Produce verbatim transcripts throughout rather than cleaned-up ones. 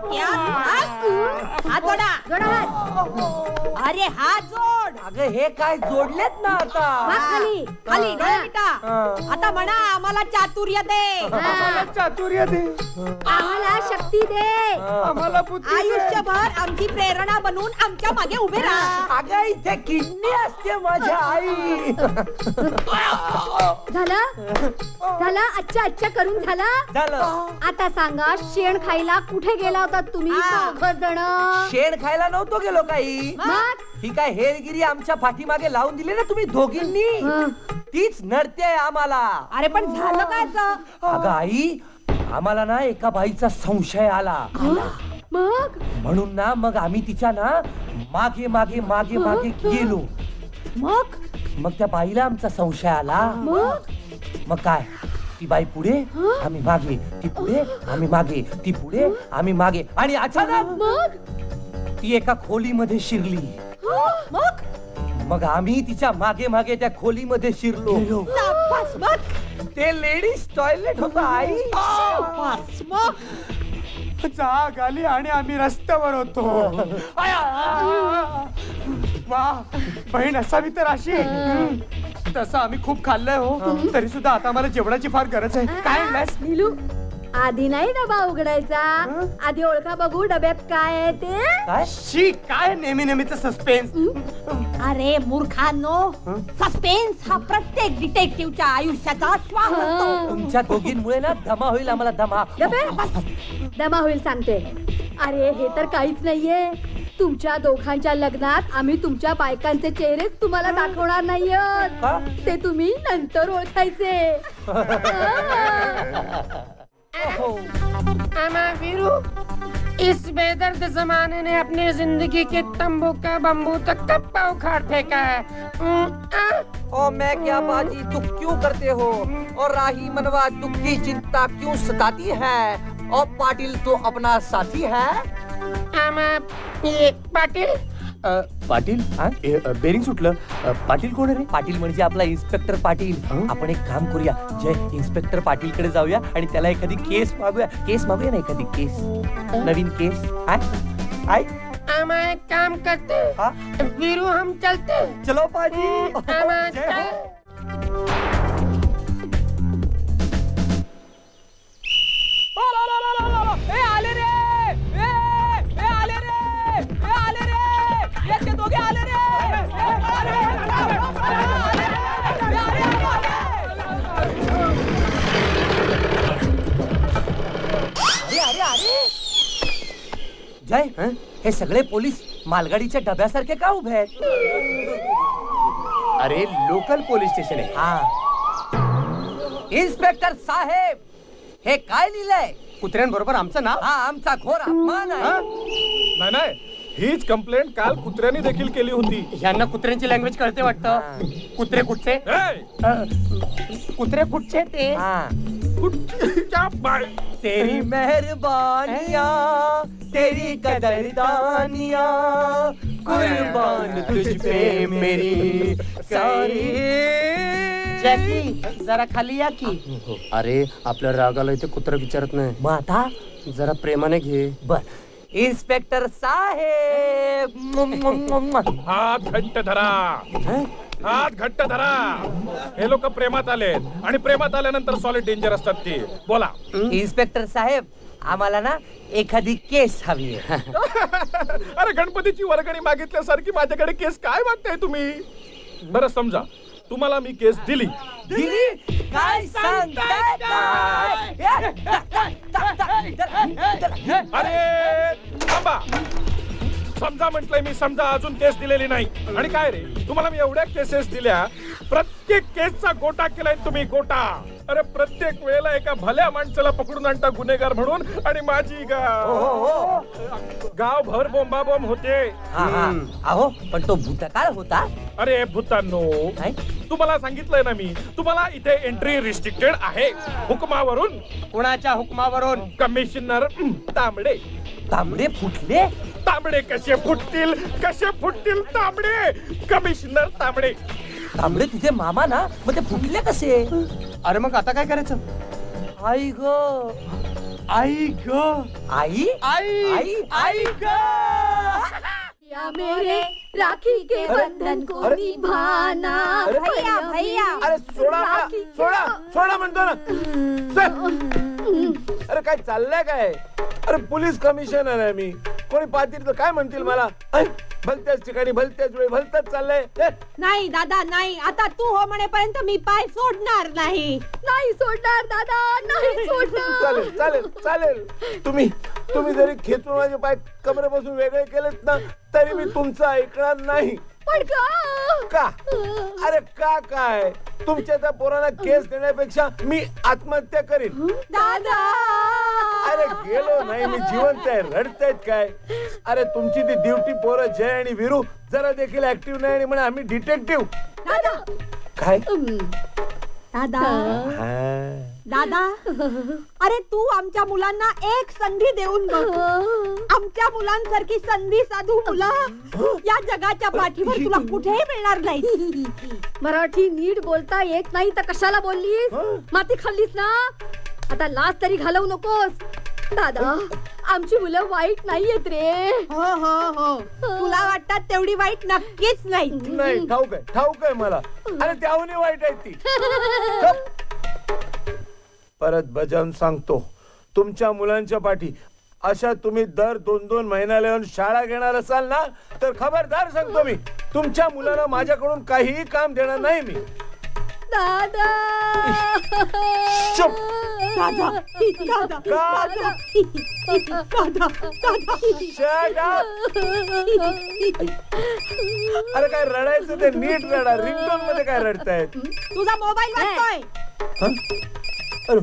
क्या हात जोडा जोडा हात. अरे हात जोड. अगं हे काय जोडलेत ना आता. खाली खाली डोळे मिटा. आता म्हणा आम्हाला चातुर्य दे. चातुर्य दे. आम्हाला शक्ती दे. आम्हाला बुद्धी. आयुष्यभर आमची प्रेरणा बनून आमच्या मागे उभे राहा. अगं इथे किडनी असते माझ्या आई. झालं झालं अच्छा अच्छा करून झालं. झालं. आता सांगा शेण खायला कुठे गेला होता तुम्ही दोघं जण. शेण खायला नव्हतो गेलो काही. ही काय हेरगिरी आमच्या पाठीमागे लावून दिली ना तुम्ही दोघींनी. तीच नडते आम्हाला. अरे पण झालं काय. अगं आई आम्हाला ना एका बाईचा संशय आला. मग म्हणून ना मग आम्ही तिच्या ना मागे मागे मागे मागे गेलो. मग मग त्या बाईला आमचा संशय आला. मग काय ती बाई पुढे आम्ही मागे, ती पुढे आम्ही मागे, ती पुढे आम्ही मागे आणि अचानक मग ती एका खोलीमध्ये शिरली. मग मग आम्ही तिच्या मागे मागे त्या खोलीमध्ये शिरलो. मग ते लेडीज टॉयलेट होतं आई. जाग आली आणि आम्ही रस्त्यावर होतो. वा बहीण असावी तर अशी. तसं आम्ही खूप खाल्लंय हो. तरी सुद्धा आता आम्हाला जेवणाची फार गरज आहे. काय नीलू आधी नाही डबा उघडायचा. आधी ओळखा बघू डब्यात काय आहे ते. काय शी काय नेहमी नेहमीच सस्पेन्स. अरे मूर्खांनो सस्पेन्स हा प्रत्येक डिटेक्टिव्हच्या आयुष्याचा श्वास असतो. तुमच्या दोघींमुळे ना दमा होईल आम्हाला. दमा दमा होईल सांगते. अरे हे तर काहीच नाहीये. तुमच्या दोघांच्या लग्नात आम्ही तुमच्या बायकांचे चेहरेच तुम्हाला दाखवणार नाहीये. ते तुम्ही नंतर ओळखायचे. वीरू इस बेदर्द जमाने ने अपनी जिंदगी के तंबू का बम्बू तक कब पाव उखाड़ फेंका है. ओ मैं क्या बाजी दुख क्यों करते हो और राही मनवा दुख की चिंता क्यों सताती है. और पाटिल तो अपना साथी है. ये पाटिल पाटील बेरिंग सुटलं. पाटील कोण रे. पाटील म्हणजे आपला इन्स्पेक्टर पाटील. आपण एक काम करूया जय इन्स्पेक्टर पाटील कडे जाऊया आणि त्याला एखादी केस मागूया. केस मागूया ना एखादी केस. नवीन केस. आय आमा एक काम करते. वीरू हम चलते. चलो पाजी. आमा चल. आले रे आले रे आले रे याचे दोघे आले रे. अरे अरे अरे जय हे सगळे पोलीस मालगाडीच्या डब्यासारखे का उभे आहेत. अरे लोकल पोलीस स्टेशन आहे. हा इन्स्पेक्टर साहेब हे काय लिहिलंय. कुत्र्यांबरोबर आमचं नाव. हा आमचा घोर अपमान आहे. नाही नाही हीच कंप्लेंट काल कुत्र्यांनी देखील केली होती. यांना कुत्र्यांची लँग्वेज कळते वाटतं. कुत्रे कुठचे. कुत्रे कुठचे ते. तेरी मेहरबानिया तेरी कदरदानिया कुर्बान तुझ पे मेरी सारी. जॅकी जरा खाली या की. अरे आपल्या रागाला इथे कुत्रा विचारत नाही. मग आता जरा प्रेमाने घे. बर इन्स्पेक्टर साहेब हात घट्ट धरा. हात घट्ट धरा. हे लोक प्रेमात आलेत आणि प्रेमात आल्यानंतर सॉलिड डेंजर असतात ते. बोला. इन्स्पेक्टर साहेब आम्हाला ना एखादी केस हवी आहे. अरे गणपतीची वर्गणी मागितल्यासारखी माझ्याकडे केस काय मागताय तुम्ही. बरं समजा तुम्हाला मी केस दिली. दिली काय सांगताय. अरे थांबा. समजा म्हटलंय मी. समजा अजून केस दिलेली नाही. आणि काय रे तुम्हाला मी एवढ्या केसेस दिल्या. प्रत्येक केसचा गोटा केलाय तुम्ही. गोटा. अरे प्रत्येक वेळेला एका भल्या माणसाला पकडून आणता गुन्हेगार म्हणून आणि माझी गाव गाव भर बोंबाबोंब होते. अहो पण तो भूतकाळ होता. अरे भूतांनो तुम्हाला सांगितलंय ना मी. तुम्हाला इथे एंट्री रिस्ट्रिक्टेड आहे. हुकमावरून. कुणाच्या हुकमावरून. कमिशनर तांबडे. तांबडे फुटले. तांबडे कसे फुटतील. कसे फुटतील तांबडे. कमिशनर तांबडे. तांबडे तुझे मामा ना. मग ते फुटले कसे. अरे मग आता काय करायचं. आई ग आई ग आई आई आई आई ग या मेरे राखी के बंधन को अरे, निभाना अरे, भैया भैया अरे सोडा मला, राखी के- सोडा सोडा म्हणतो ना सर. अरे काय चाललंय काय? अरे पोलीस कमिशनर आहे मी. कोणी पाहतील तर काय म्हणतील मला? ऐ, भलत्याच ठिकाणी भलत्याच वेळी भलतच चाललंय. ए, नाही दादा नाही, आता तू हो म्हणेपर्यंत मी पाय सोडणार नाही. नाही सोडणार दादा, नाही सोडणार. चालेल चालेल चालेल. तुम्ही तुम्ही जरी खेचून माझे पाय कमरेपासून वेगळे केलेत ना तरी मी तुमचं ऐकणार नाही. पण का? का? अरे का काय? तुमच्या त्या पोरांना केस देण्यापेक्षा मी आत्महत्या करीन. दादा अरे गेलो नाही मी, जिवंत आहे. रडतायत काय? अरे तुमची ती ड्युटी पोरं जय आणि वीरू जरा देखील ऍक्टिव्ह नाही आणि म्हणे आम्ही डिटेक्टिव्ह. दादा काय? दादा हा. दादा अरे तू आमच्या मुलांना एक संधी देऊन बघ. आमच्या मुलांसारखी संधी साधू मुलं या जगाच्या पाठीवर तुला कुठेही मिळणार नाही. मराठी नीट बोलता येत नाही तर कशाला बोललीस? माती खाल्लीस ना, आता लाज तरी घालवू नकोस. दादा आमची मुलं वाईट नाहीयेत रे. हो हो हो तुला वाटतात तेवढी वाईट नक्कीच नाही. नाही ठाऊक आहे ठाऊक आहे मला. अरे त्याहूनही वाईट आहे ती. गप. परत बजावून सांगतो, तुमच्या मुलांच्या पाठी अशा तुम्ही दर दोन दोन महिन्याला येऊन शाळा घेणार असाल ना तर खबरदार सांगतो मी, तुमच्या मुलाला माझ्याकडून काहीही काम देणार नाही मी. दादा चुप. दादा दादा का? दादा दादा Shut up. अरे काय रडायचं ते नीट रडा. रिंगटोन मध्ये काय रडतायत? तुझा मोबाईल वाजतोय. अरे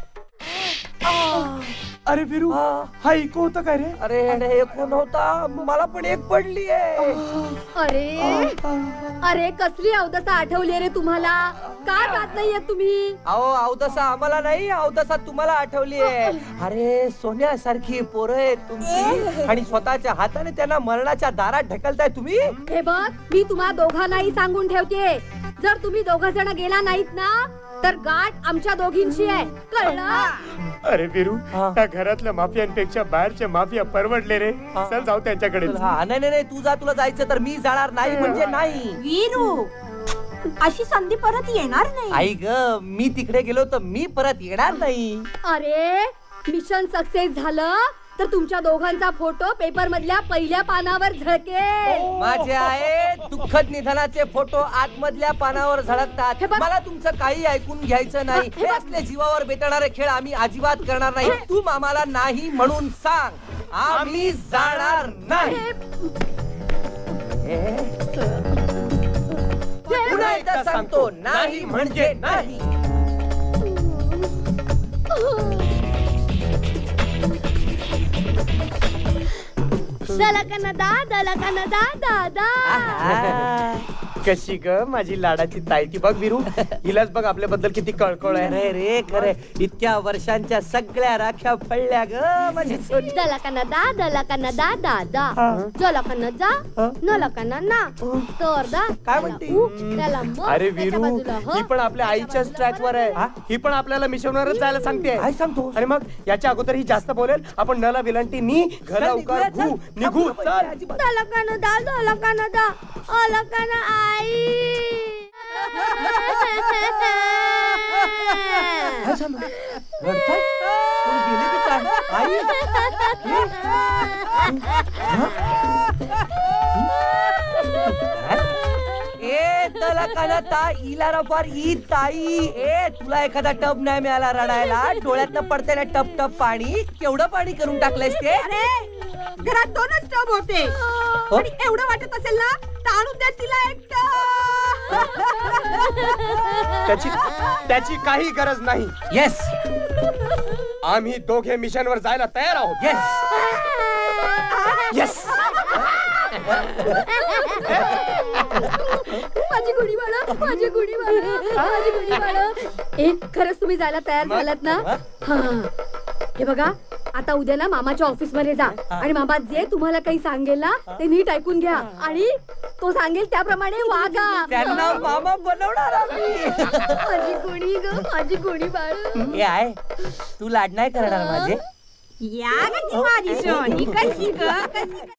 अरे वीरू हा इको होता काय रे? अरे हे कोण होता? मला पण एक पडली आहे. अरे अरे कसली अवदसा आठवली रे तुम्हाला? का जात नाहीये तुम्ही? अहो अवदसा आम्हाला नाही, अवदसा तुम्हाला आठवली आहे. अरे सोन्यासारखी पोरं आहेत तुमची आणि स्वतःच्या हाताने त्यांना मरणाच्या दारात ढकलताय तुम्ही. हे बघ मी तुम्हा दोघांनाही सांगून ठेवते, जर तुम्ही दोघ जण गेला नाहीत ना तर गाठ आमच्या दोघींची आहे, कळलं? अरे वीरू हा. त्या घरातल्या माफियांपेक्षा बाहेरचे माफिया परवडले रे. हा. चल जाऊ त्यांच्याकडे. हा नाही नाही नाही, तू जा, तुला जायचं तर मी जाणार नाही म्हणजे नाही. वीरू अशी संधी परत येणार नाही. आई ग मी तिकडे गेलो तर मी परत येणार नाही. अरे मिशन सक्सेस झालं तर तुमच्या दोघांचा फोटो पेपर मधल्या पहिल्या पानावर झळकेल. माझे आहे दुःखद निधनाचे फोटो आतमधल्या पानावर झळकतात. हे बघ. मला तुमचं काही ऐकून घ्यायचं नाही. हे हे बघ. असले जीवावर बेतणारे खेळ आम्ही अजिबात करणार नाही. तू आम्हाला नाही म्हणून सांग, आम्ही जाणार नाही. हे? पुन्हा एकदा सांगतो, नाही म्हणजे नाही. दलकन दा दलकन दा दादा. कशी ग माझी लाडाची ताई ती बघ वीरू, हिलाच बघ आपल्याबद्दल किती कळकळ आहे. अरे रे खरे, इतक्या वर्षांच्या सगळ्या राख्या फळल्या ग माझी सोनी. दलकन दा दलकन दा दादा. जलकन जा नलकन ना तर दा. काय म्हणते? त्याला मग अरे त्याच्या वीरू बाजूला ह. ही पण आपल्या आईच्याच ट्रॅक वर आहे. ही पण आपल्याला मिशनवरच जायला सांगते. काय सांगतो? आणि मग याच्या अगोदर ही जास्त बोलेल. आपण नला विलंटी नी घरा उकार घू निघू चल. दलकन दा दलकन दा अलकन आई. काय झालं? रडताय? कोणी गेले की काय? आई? ए तला कानाता इला रफार ई ताई. ए तुला एखादा टब नाही मिळाला रडायला? डोळ्यातनं पडते ना टप टप पाणी. केवढं पाणी करून टाकलंयस ते? अरे घरात दोनच टब होते आणि एवढं वाटत असेल ना तर आणून द्या तिला एक टब. त्याची त्याची काही गरज नाही. येस आम्ही दोघे मिशनवर जायला तयार आहोत. Yes yes. माझी गुढी बाळा, माझी गुढी बाळा, माझी गुढी बाळा. ए खरंच तुम्ही जायला तयार झालात ना? हा हे बघा, आता उद्या ना मामाच्या ऑफिस मध्ये जा आणि मामा जे तुम्हाला काही सांगेल ना ते नीट ऐकून घ्या आणि तो सांगेल त्याप्रमाणे वागा. त्यांना मामा बनवणार आम्ही. माझी गुढी ग, माझी गुढी बाळ. हे आहे, तू लाड नाही करणार माझे? या ग ती माझी सोनी कशी ग कशी